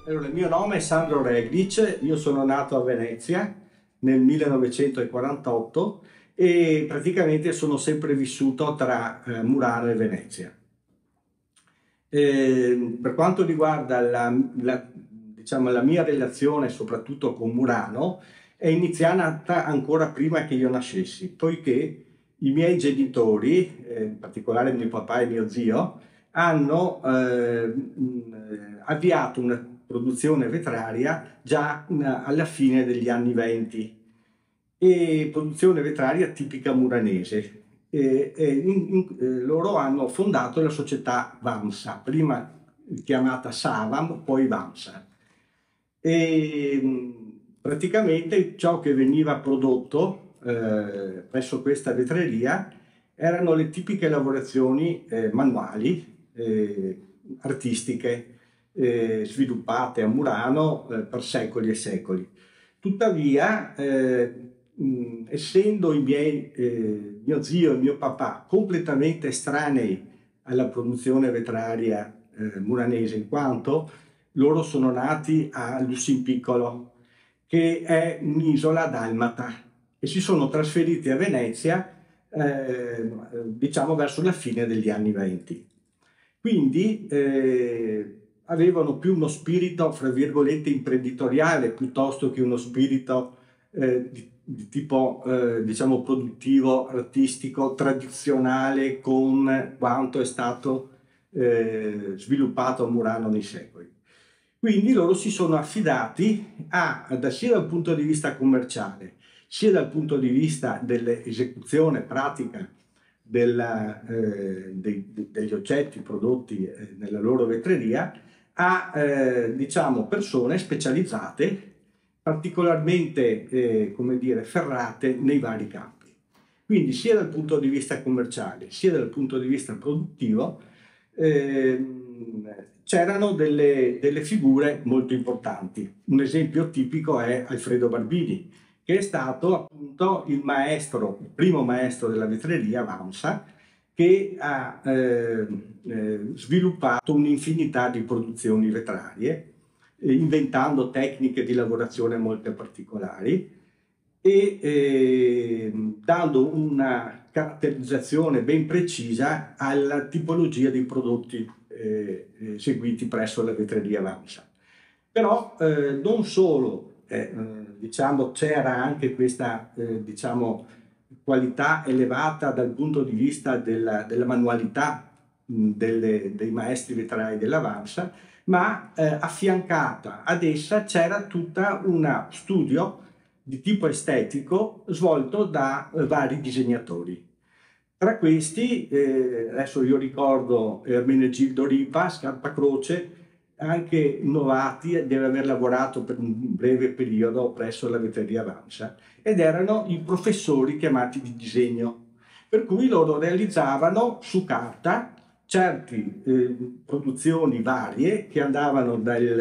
Allora, il mio nome è Sandro Reglic, io sono nato a Venezia nel 1948 e praticamente sono sempre vissuto tra Murano e Venezia. Per quanto riguarda diciamo, la mia relazione soprattutto con Murano, è iniziata ancora prima che io nascessi, poiché i miei genitori, in particolare mio papà e mio zio, hanno avviato una produzione vetraria già alla fine degli anni 20, e produzione vetraria tipica muranese. Loro hanno fondato la società Vamsa, prima chiamata Savam, poi Vamsa. Praticamente ciò che veniva prodotto presso questa vetreria erano le tipiche lavorazioni manuali, artistiche, sviluppate a Murano per secoli e secoli. Tuttavia, essendo mio zio e mio papà completamente estranei alla produzione vetraria muranese, in quanto loro sono nati a Lussinpiccolo, che è un'isola dalmata, e si sono trasferiti a Venezia diciamo verso la fine degli anni 20. Quindi avevano più uno spirito, fra virgolette, imprenditoriale, piuttosto che uno spirito di tipo, diciamo, produttivo, artistico, tradizionale, con quanto è stato sviluppato a Murano nei secoli. Quindi loro si sono affidati sia dal punto di vista commerciale, sia dal punto di vista dell'esecuzione pratica degli oggetti prodotti nella loro vetreria, diciamo, persone specializzate, particolarmente come dire, ferrate nei vari campi. Quindi sia dal punto di vista commerciale sia dal punto di vista produttivo c'erano delle figure molto importanti. Un esempio tipico è Alfredo Barbini, che è stato appunto il primo maestro della vetreria Vamsa, che ha sviluppato un'infinità di produzioni vetrarie, inventando tecniche di lavorazione molto particolari e dando una caratterizzazione ben precisa alla tipologia dei prodotti seguiti presso la vetreria Vamsa. Però non solo, diciamo, c'era anche questa diciamo, qualità elevata dal punto di vista della manualità dei maestri vetrai della Vamsa, ma affiancata ad essa c'era tutta uno studio di tipo estetico svolto da vari disegnatori. Tra questi, adesso io ricordo Ermenegildo Ripa, Scarpacroce, anche Novati deve aver lavorato per un breve periodo presso la vetreria Vamsa, ed erano i professori chiamati di disegno, per cui loro realizzavano su carta certe produzioni varie che andavano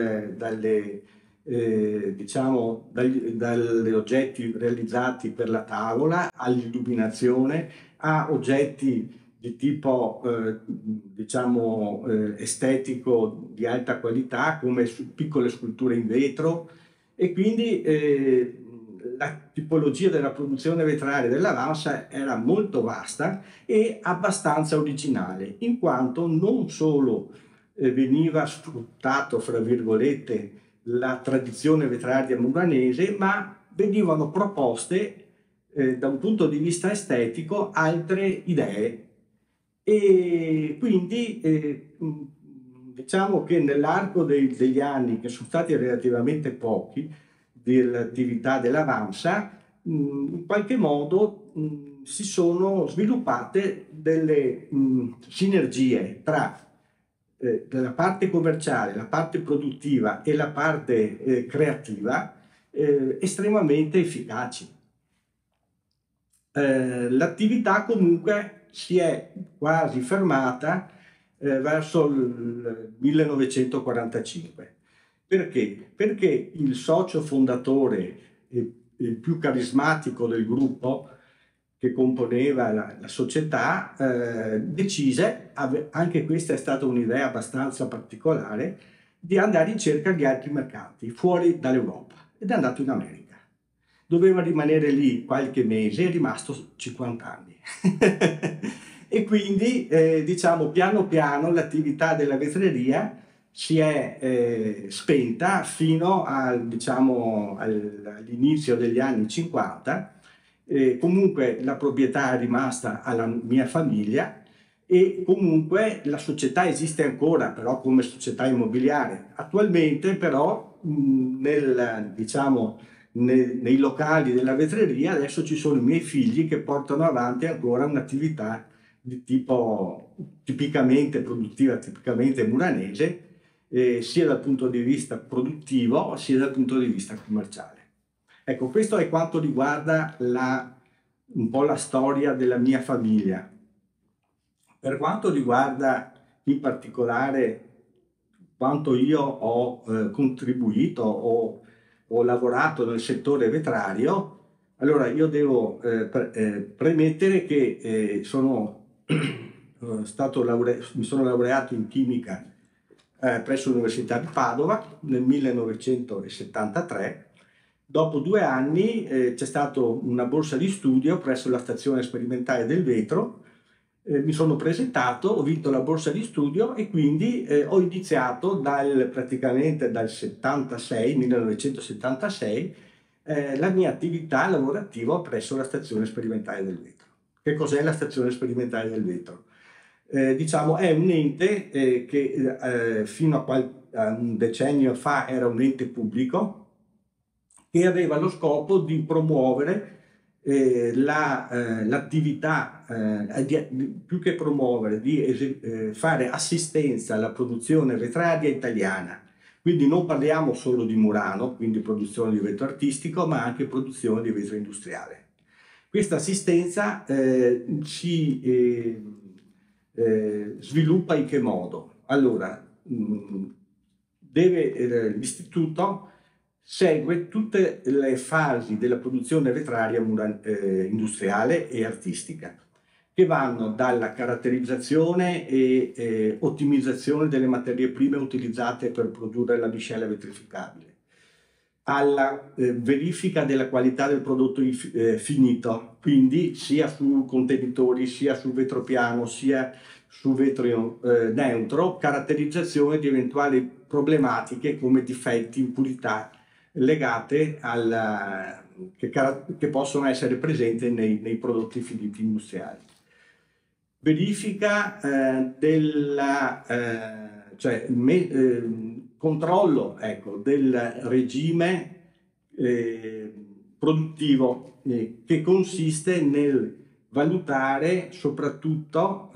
diciamo, dagli oggetti realizzati per la tavola all'illuminazione, a oggetti di tipo diciamo estetico di alta qualità, come piccole sculture in vetro. E quindi la tipologia della produzione vetraria della Vamsa era molto vasta e abbastanza originale, in quanto non solo veniva sfruttato, fra virgolette, la tradizione vetraria muranese, ma venivano proposte da un punto di vista estetico altre idee. E quindi diciamo che nell'arco degli anni, che sono stati relativamente pochi, dell'attività della Vamsa, in qualche modo si sono sviluppate delle sinergie tra la parte commerciale, la parte produttiva e la parte creativa estremamente efficaci. L'attività comunque si è quasi fermata verso il 1945. Perché? Perché il socio fondatore e il più carismatico del gruppo che componeva la società decise, anche questa è stata un'idea abbastanza particolare, di andare in cerca di altri mercati fuori dall'Europa ed è andato in America. Doveva rimanere lì qualche mese, è rimasto 50 anni. E quindi, diciamo, piano piano l'attività della vetreria si è spenta fino diciamo, all'inizio degli anni 50. Comunque la proprietà è rimasta alla mia famiglia e comunque la società esiste ancora, però come società immobiliare. Attualmente però diciamo, nei locali della vetreria adesso ci sono i miei figli che portano avanti ancora un'attività di tipo tipicamente produttiva, tipicamente muranese, sia dal punto di vista produttivo sia dal punto di vista commerciale. Ecco, questo è quanto riguarda un po' la storia della mia famiglia. Per quanto riguarda in particolare quanto io ho contribuito o ho lavorato nel settore vetrario, allora io devo premettere che mi sono laureato in chimica presso l'Università di Padova nel 1973. Dopo 2 anni c'è stata una borsa di studio presso la stazione sperimentale del vetro. Mi sono presentato, ho vinto la borsa di studio e quindi ho iniziato praticamente dal 1976 la mia attività lavorativa presso la stazione sperimentale del vetro. Che cos'è la stazione sperimentale del vetro? Diciamo è un ente che fino a un decennio fa era un ente pubblico che aveva lo scopo di promuovere l'attività, più che promuovere, di fare assistenza alla produzione vetraria italiana. Quindi non parliamo solo di Murano, quindi produzione di vetro artistico, ma anche produzione di vetro industriale. Questa assistenza si sviluppa in che modo? Allora, l'istituto segue tutte le fasi della produzione vetraria industriale e artistica, che vanno dalla caratterizzazione e ottimizzazione delle materie prime utilizzate per produrre la miscela vetrificabile, alla verifica della qualità del prodotto finito, quindi sia su contenitori, sia sul vetropiano, sia su vetro neutro, caratterizzazione di eventuali problematiche come difetti, impurità legate che possono essere presenti nei prodotti finiti industriali. Verifica controllo, ecco, del regime produttivo che consiste nel valutare soprattutto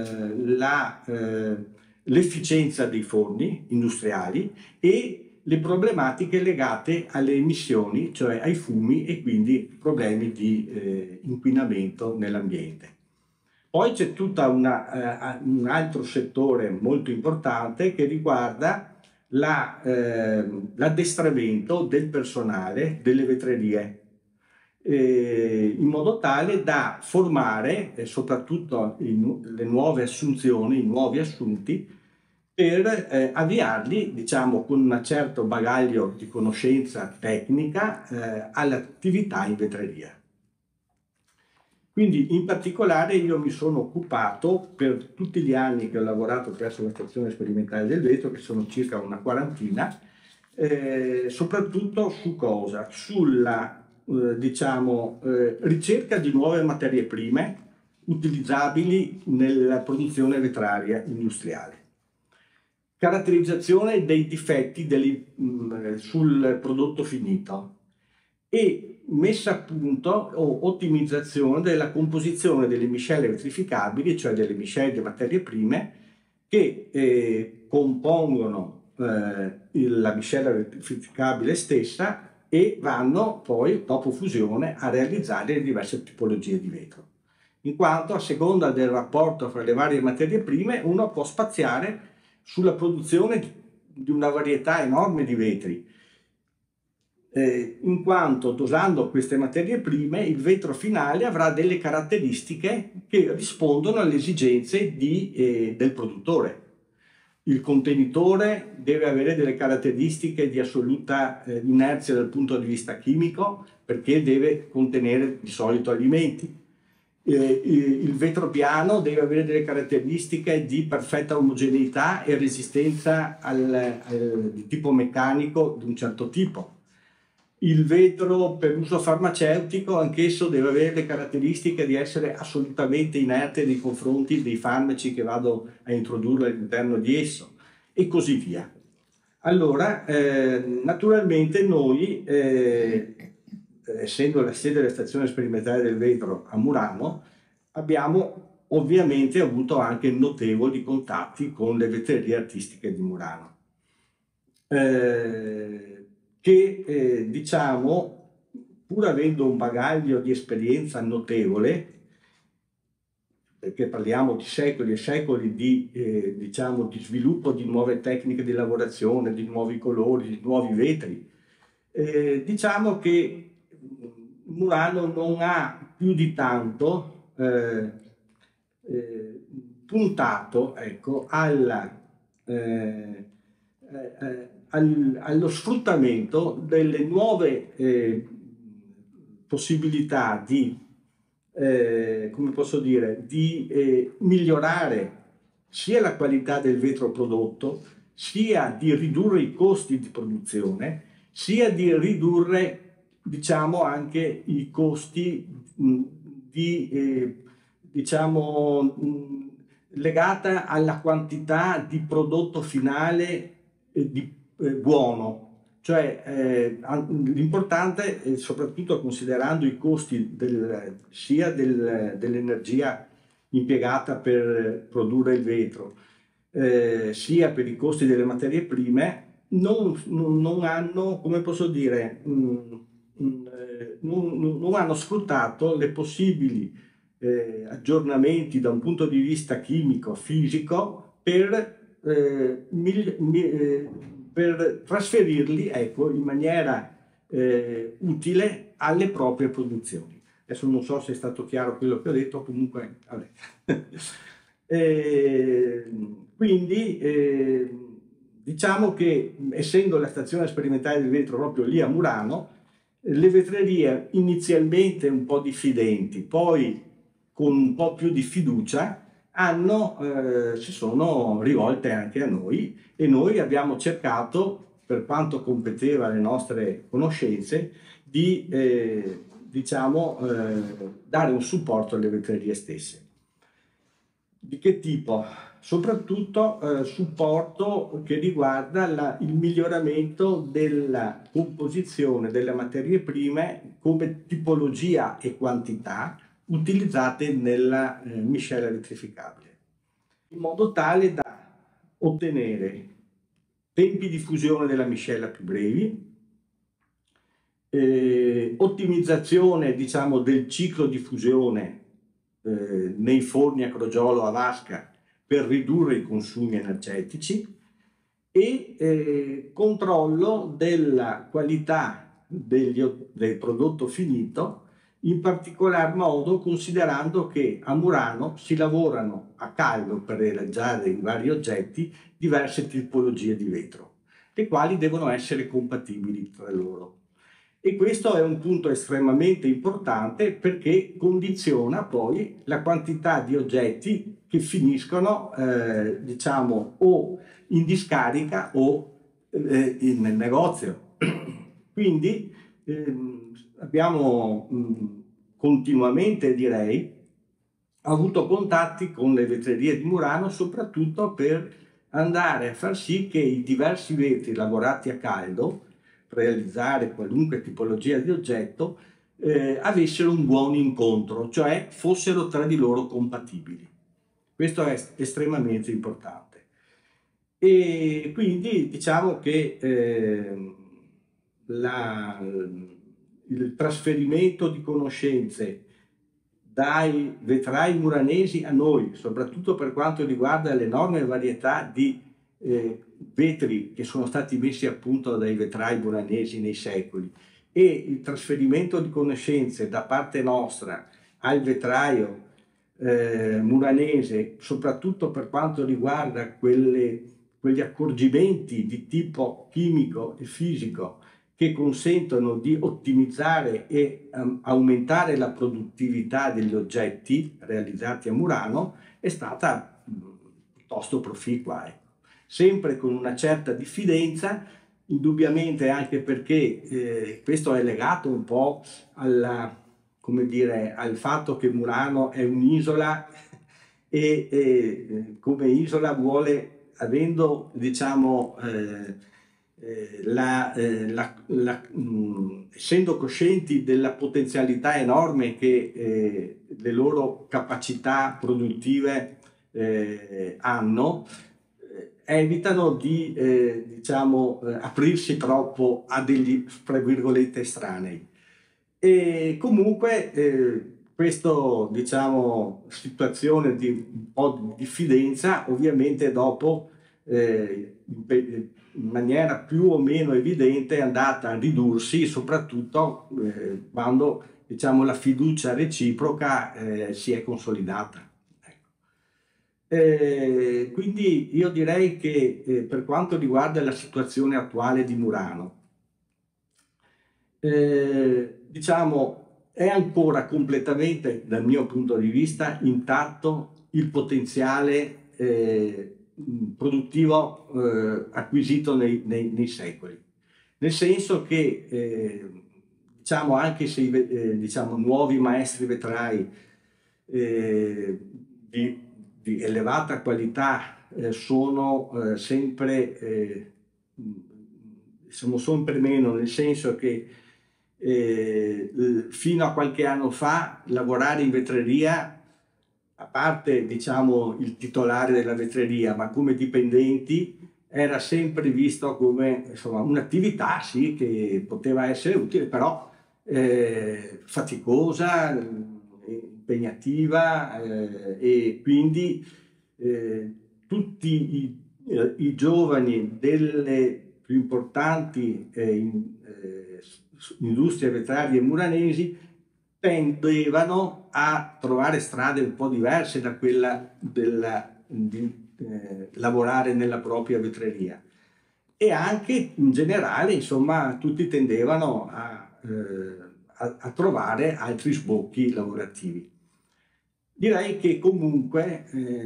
l'efficienza dei forni industriali e le problematiche legate alle emissioni, cioè ai fumi e quindi problemi di inquinamento nell'ambiente. Poi c'è tutto un altro settore molto importante che riguarda l'addestramento del personale delle vetrerie, in modo tale da formare soprattutto le nuove assunzioni, i nuovi assunti, per avviarli, diciamo, con un certo bagaglio di conoscenza tecnica all'attività in vetreria. Quindi in particolare io mi sono occupato per tutti gli anni che ho lavorato presso la stazione sperimentale del vetro, che sono circa una quarantina, soprattutto su cosa? Sulla ricerca di nuove materie prime utilizzabili nella produzione vetraria industriale, caratterizzazione dei difetti sul prodotto finito e messa a punto o ottimizzazione della composizione delle miscele vetrificabili, cioè delle miscele di materie prime che compongono la miscela vetrificabile stessa e vanno poi, dopo fusione, a realizzare le diverse tipologie di vetro. In quanto, a seconda del rapporto fra le varie materie prime, uno può spaziare sulla produzione di una varietà enorme di vetri, in quanto dosando queste materie prime il vetro finale avrà delle caratteristiche che rispondono alle esigenze del produttore. il contenitore deve avere delle caratteristiche di assoluta inerzia dal punto di vista chimico, perché deve contenere di solito alimenti. Il vetro piano deve avere delle caratteristiche di perfetta omogeneità e resistenza al tipo meccanico di un certo tipo. Il vetro per uso farmaceutico anch'esso deve avere le caratteristiche di essere assolutamente inerte nei confronti dei farmaci che vado a introdurre all'interno di esso, e così via. Allora, naturalmente noi, essendo la sede della stazione sperimentale del vetro a Murano, abbiamo ovviamente avuto anche notevoli contatti con le vetrerie artistiche di Murano. Che diciamo, pur avendo un bagaglio di esperienza notevole, perché parliamo di secoli e secoli di, diciamo, di sviluppo di nuove tecniche di lavorazione, di nuovi colori, di nuovi vetri, diciamo che Murano non ha più di tanto puntato, ecco, allo sfruttamento delle nuove possibilità di, come posso dire, di migliorare sia la qualità del vetro prodotto, sia di ridurre i costi di produzione, sia di ridurre, diciamo, anche i costi diciamo, legata alla quantità di prodotto finale buono. Cioè l'importante, soprattutto considerando i costi sia dell'energia impiegata per produrre il vetro, sia per i costi delle materie prime, non hanno, come posso dire, non hanno sfruttato le possibili aggiornamenti da un punto di vista chimico, fisico, per trasferirli, ecco, in maniera utile alle proprie produzioni. Adesso non so se è stato chiaro quello che ho detto, comunque vabbè. Quindi diciamo che, essendo la stazione sperimentale del vetro proprio lì a Murano, le vetrerie inizialmente un po' diffidenti, poi con un po' più di fiducia, si sono rivolte anche a noi, e noi abbiamo cercato, per quanto competeva le nostre conoscenze, di diciamo, dare un supporto alle vetrerie stesse. Di che tipo? Soprattutto supporto che riguarda il miglioramento della composizione delle materie prime come tipologia e quantità utilizzate nella miscela vetrificabile, in modo tale da ottenere tempi di fusione della miscela più brevi, ottimizzazione, diciamo, del ciclo di fusione nei forni a crogiolo a vasca per ridurre i consumi energetici, e controllo della qualità del prodotto finito, in particolar modo considerando che a Murano si lavorano a caldo per realizzare i vari oggetti diverse tipologie di vetro, le quali devono essere compatibili tra loro. E questo è un punto estremamente importante, perché condiziona poi la quantità di oggetti che finiscono, diciamo, o in discarica o nel negozio. Quindi abbiamo continuamente, direi, avuto contatti con le vetrerie di Murano, soprattutto per andare a far sì che i diversi vetri lavorati a caldo, per realizzare qualunque tipologia di oggetto, avessero un buon incontro, cioè fossero tra di loro compatibili. Questo è estremamente importante. E quindi diciamo che il trasferimento di conoscenze dai vetrai muranesi a noi, soprattutto per quanto riguarda l'enorme varietà di vetri che sono stati messi a punto dai vetrai muranesi nei secoli, e il trasferimento di conoscenze da parte nostra al vetraio muranese, soprattutto per quanto riguarda quelle quegli accorgimenti di tipo chimico e fisico che consentono di ottimizzare e aumentare la produttività degli oggetti realizzati a Murano è stata piuttosto proficua, ecco. Sempre con una certa diffidenza, indubbiamente anche perché questo è legato un po' come dire, al fatto che Murano è un'isola e come isola vuole, avendo diciamo essendo coscienti della potenzialità enorme che le loro capacità produttive hanno, evitano di diciamo, aprirsi troppo a degli, tra virgolette, estranei. E comunque questa diciamo, situazione di un po' di diffidenza ovviamente dopo in maniera più o meno evidente è andata a ridursi, soprattutto quando diciamo, la fiducia reciproca si è consolidata. Quindi io direi che per quanto riguarda la situazione attuale di Murano, diciamo è ancora completamente, dal mio punto di vista, intatto il potenziale produttivo acquisito nei secoli. Nel senso che, diciamo, anche se diciamo, nuovi maestri vetrai di elevata qualità sono sempre meno, nel senso che fino a qualche anno fa lavorare in vetreria, a parte diciamo il titolare della vetreria, ma come dipendenti era sempre visto come un'attività sì che poteva essere utile, però faticosa, impegnativa e quindi tutti i giovani delle più importanti industrie vetrarie muranesi tendevano a trovare strade un po' diverse da quella di lavorare nella propria vetreria, e anche in generale insomma tutti tendevano a trovare altri sbocchi lavorativi. Direi che comunque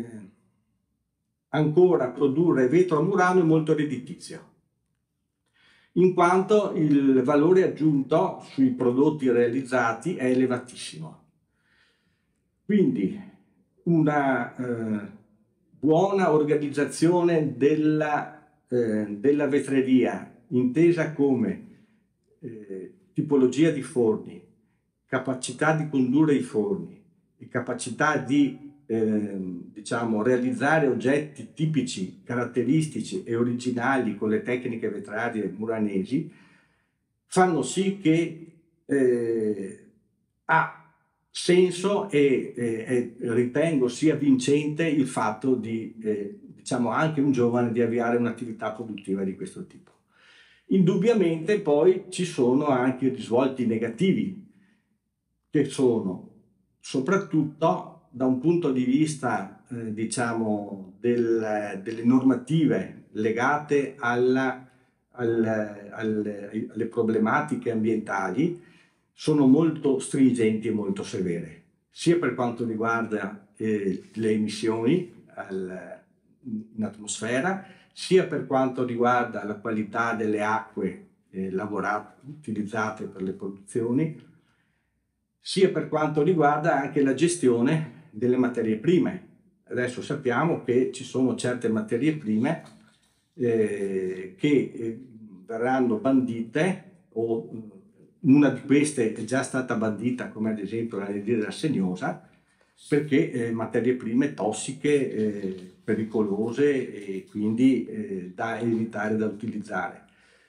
ancora produrre vetro a Murano è molto redditizio, in quanto il valore aggiunto sui prodotti realizzati è elevatissimo. Quindi una buona organizzazione della vetreria, intesa come tipologia di forni, capacità di condurre i forni e capacità di diciamo, realizzare oggetti tipici, caratteristici e originali con le tecniche vetrarie muranesi, fanno sì che ha senso e ritengo sia vincente il fatto di, diciamo, anche un giovane di avviare un'attività produttiva di questo tipo. Indubbiamente poi ci sono anche risvolti negativi, che sono soprattutto da un punto di vista diciamo delle normative legate alle problematiche ambientali, sono molto stringenti e molto severe, sia per quanto riguarda le emissioni in atmosfera, sia per quanto riguarda la qualità delle acque utilizzate per le produzioni, sia per quanto riguarda anche la gestione delle materie prime. Adesso sappiamo che ci sono certe materie prime che verranno bandite, o una di queste è già stata bandita, come ad esempio l'anidride assegnosa, perché materie prime tossiche, pericolose e quindi da evitare, da utilizzare.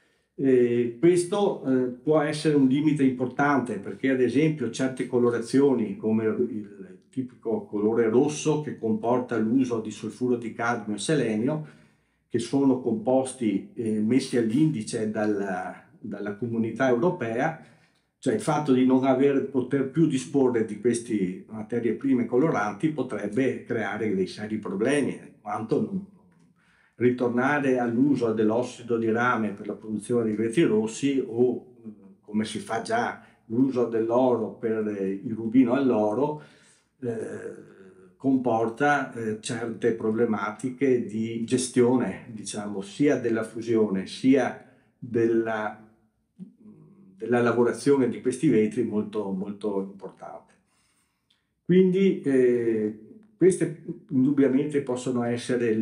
Questo può essere un limite importante, perché ad esempio certe colorazioni come il tipico colore rosso, che comporta l'uso di solfuro di cadmio e selenio, che sono composti messi all'indice dalla comunità europea, cioè il fatto di non poter più disporre di queste materie prime coloranti potrebbe creare dei seri problemi, in quanto ritornare all'uso dell'ossido di rame per la produzione di vetri rossi o, come si fa già, l'uso dell'oro per il rubino all'oro, comporta certe problematiche di gestione, diciamo, sia della fusione sia della lavorazione di questi vetri molto, molto importante. Quindi queste indubbiamente possono essere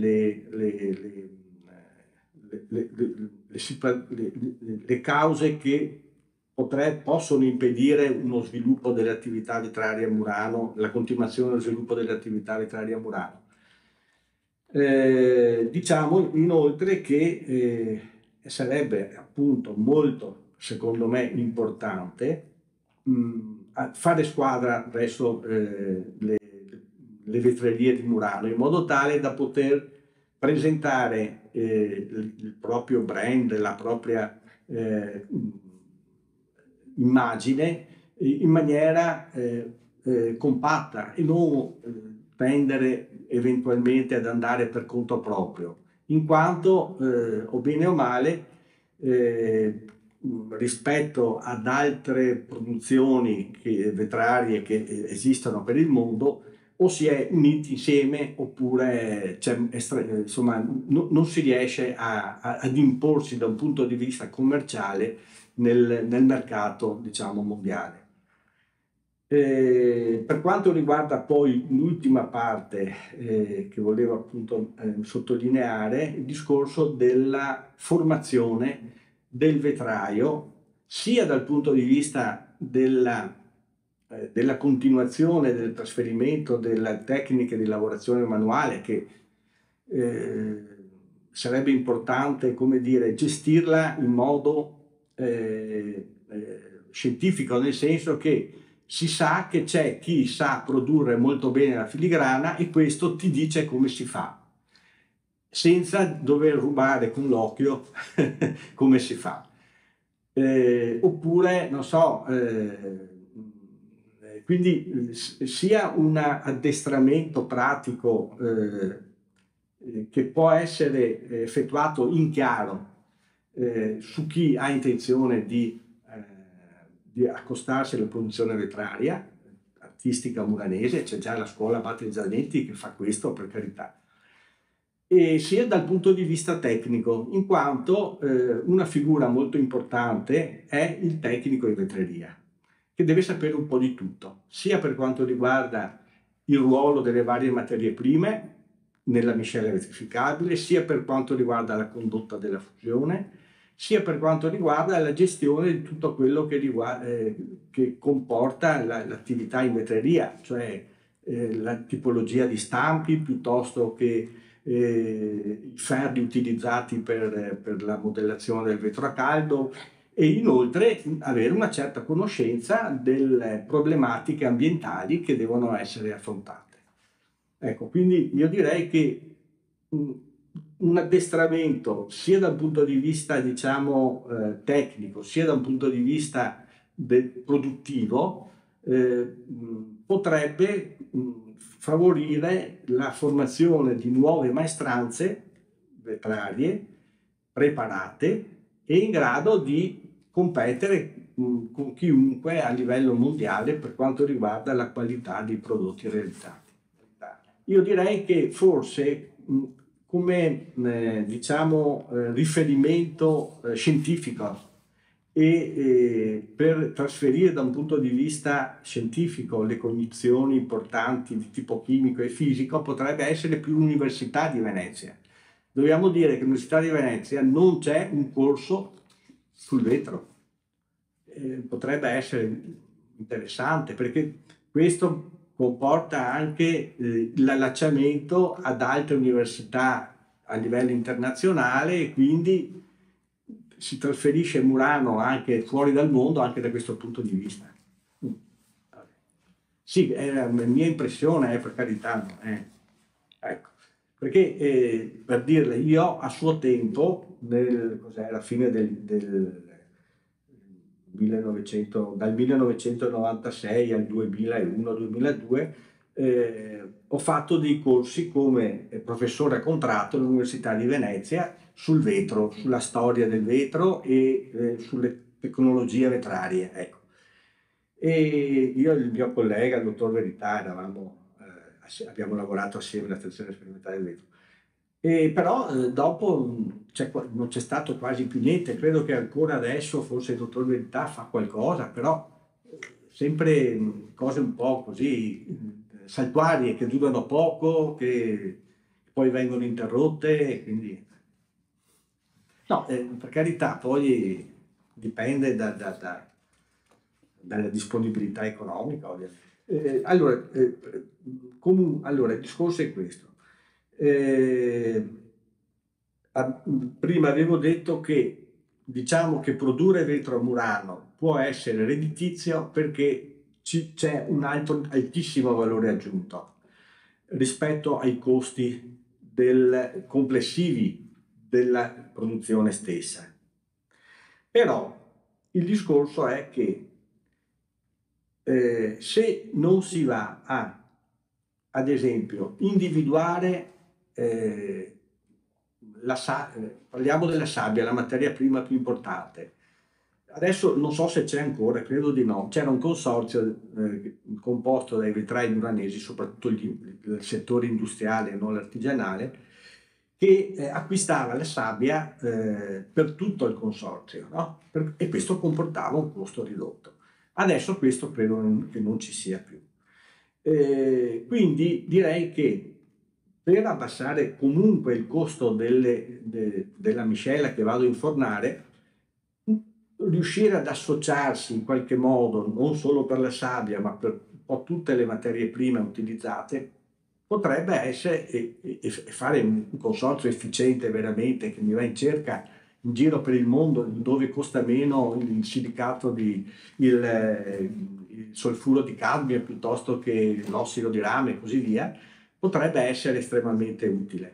le cause che possono impedire uno sviluppo delle attività vetrarie a Murano, la continuazione dello sviluppo delle attività vetrarie a Murano. Diciamo inoltre che sarebbe appunto molto, secondo me, importante fare squadra verso le vetrerie di Murano, in modo tale da poter presentare il proprio brand, la propria immagine in maniera compatta e non tendere eventualmente ad andare per conto proprio, in quanto o bene o male rispetto ad altre produzioni vetrarie che esistono per il mondo, o si è uniti insieme oppure insomma, non si riesce ad imporsi da un punto di vista commerciale nel mercato, diciamo, mondiale. Per quanto riguarda poi l'ultima parte che volevo appunto sottolineare, il discorso della formazione del vetraio, sia dal punto di vista della continuazione del trasferimento delle tecniche di lavorazione manuale, che sarebbe importante, come dire, gestirla in modo scientifico, nel senso che si sa che c'è chi sa produrre molto bene la filigrana e questo ti dice come si fa, senza dover rubare con l'occhio come si fa. Oppure, non so, quindi sia un addestramento pratico che può essere effettuato in chiaro su chi ha intenzione di accostarsi alla produzione vetraria artistica muranese, c'è già la scuola Abate Zanetti che fa questo, per carità, e sia dal punto di vista tecnico, in quanto una figura molto importante è il tecnico in vetreria, che deve sapere un po' di tutto, sia per quanto riguarda il ruolo delle varie materie prime nella miscela vetrificabile, sia per quanto riguarda la condotta della fusione, sia per quanto riguarda la gestione di tutto quello che comporta l'attività in vetreria, cioè la tipologia di stampi piuttosto che i ferri utilizzati per la modellazione del vetro a caldo, e inoltre avere una certa conoscenza delle problematiche ambientali che devono essere affrontate. Ecco, quindi io direi che un addestramento sia dal punto di vista, diciamo, tecnico, sia da un punto di vista produttivo, potrebbe favorire la formazione di nuove maestranze vetrarie preparate e in grado di competere con chiunque a livello mondiale per quanto riguarda la qualità dei prodotti realizzati. Io direi che forse come diciamo, riferimento scientifico e per trasferire da un punto di vista scientifico le cognizioni importanti di tipo chimico e fisico potrebbe essere più l'Università di Venezia. Dobbiamo dire che all'Università di Venezia non c'è un corso sul vetro. Potrebbe essere interessante perché questo comporta anche l'allacciamento ad altre università a livello internazionale e quindi si trasferisce Murano anche fuori dal mondo anche da questo punto di vista. Sì, è la mia impressione, per carità. Ecco. Perché per dirle, io a suo tempo, alla fine del 1900, dal 1996 al 2001-2002, ho fatto dei corsi come professore a contratto all'Università di Venezia sul vetro, sulla storia del vetro e sulle tecnologie vetrarie, ecco. E io e il mio collega, il dottor Verità, abbiamo lavorato assieme alla stazione sperimentale del vetro. Però dopo non c'è stato quasi più niente, credo che ancora adesso forse il dottor Verità fa qualcosa, però sempre cose un po' così saltuarie che durano poco, che poi vengono interrotte, quindi no, per carità, poi dipende dalla disponibilità economica, ovviamente. Allora, il discorso è questo. Prima avevo detto che diciamo che produrre vetro a Murano può essere redditizio perché c'è un altissimo valore aggiunto rispetto ai costi complessivi della produzione stessa. Però il discorso è che se non si va ad esempio, individuare, parliamo della sabbia, la materia prima più importante. Adesso non so se c'è ancora, credo di no. C'era un consorzio composto dai vetrai muranesi, soprattutto il settore industriale, non l'artigianale, che acquistava la sabbia per tutto il consorzio, no? E questo comportava un costo ridotto. Adesso questo credo che non ci sia più. Quindi direi che per abbassare comunque il costo della miscela che vado a infornare, riuscire ad associarsi in qualche modo, non solo per la sabbia, ma per un po' tutte le materie prime utilizzate, potrebbe essere e fare un consorzio efficiente veramente, che mi va in cerca in giro per il mondo, dove costa meno il silicato il solfuro di cadmio piuttosto che l'ossido di rame e così via, potrebbe essere estremamente utile.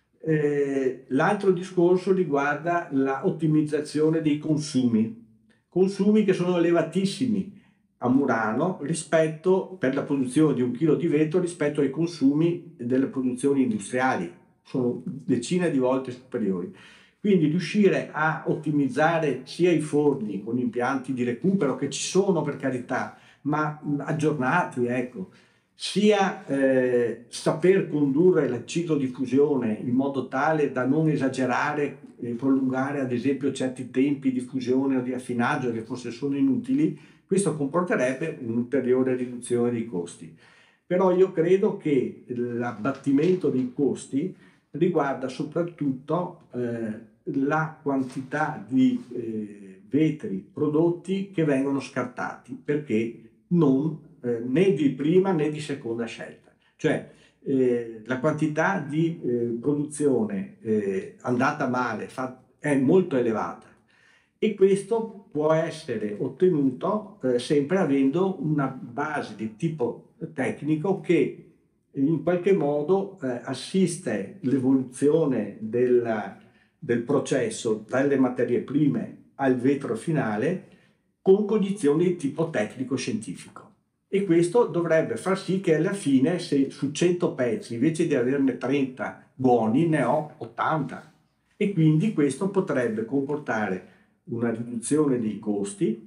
L'altro discorso riguarda l'ottimizzazione dei consumi che sono elevatissimi a Murano per la produzione di 1 chilo di vetro rispetto ai consumi delle produzioni industriali, sono decine di volte superiori. Quindi riuscire a ottimizzare sia i forni con impianti di recupero che ci sono per carità, ma aggiornati, ecco, sia saper condurre il ciclo di fusione in modo tale da non esagerare e prolungare ad esempio certi tempi di fusione o di affinaggio che forse sono inutili, questo comporterebbe un'ulteriore riduzione dei costi. Però io credo che l'abbattimento dei costi riguarda soprattutto la quantità di vetri prodotti che vengono scartati, perché non né di prima né di seconda scelta. Cioè la quantità di produzione andata male è molto elevata e questo può essere ottenuto sempre avendo una base di tipo tecnico che in qualche modo assiste l'evoluzione del processo dalle materie prime al vetro finale con condizioni di tipo tecnico-scientifico. E questo dovrebbe far sì che alla fine, se su 100 pezzi invece di averne 30 buoni, ne ho 80. E quindi questo potrebbe comportare una riduzione dei costi,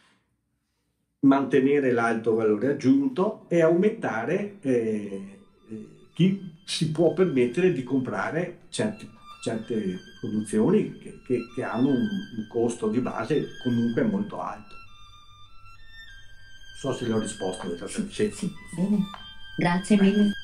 mantenere l'alto valore aggiunto e aumentare chi si può permettere di comprare certe produzioni che hanno un costo di base comunque molto alto. Non so se le ho risposto. Sì, bene. Grazie mille.